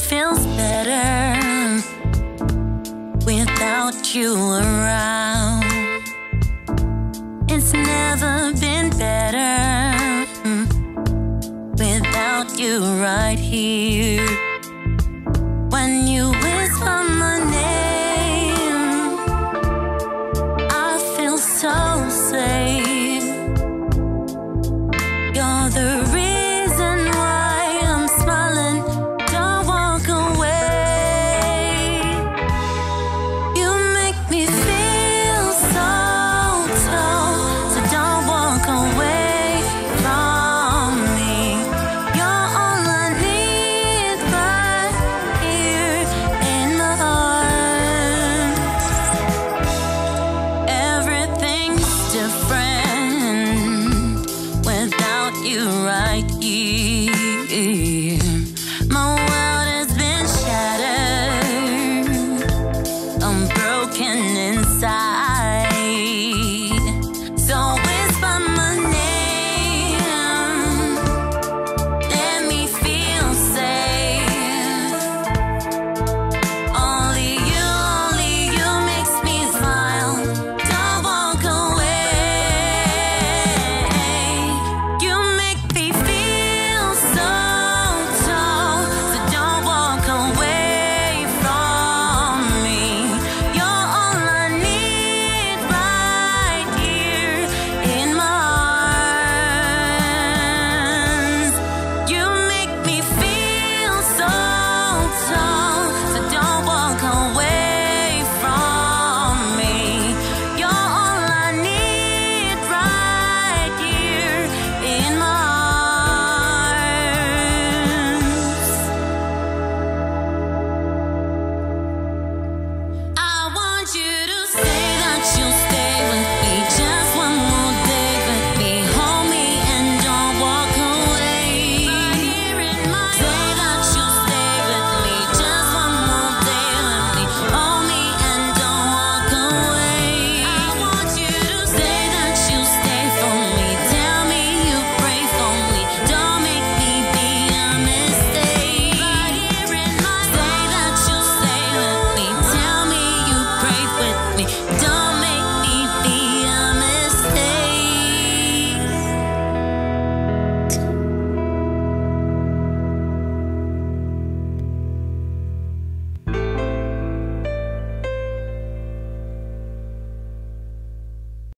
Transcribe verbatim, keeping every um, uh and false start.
feels better without you around. It's never been better without you right here. When you whisper my name, I feel so safe. You're the reason why I'm smiling. Don't walk away. You make me feel so tall, so don't walk away from me. You're all I need right here in my arms. Everything's different without you right here.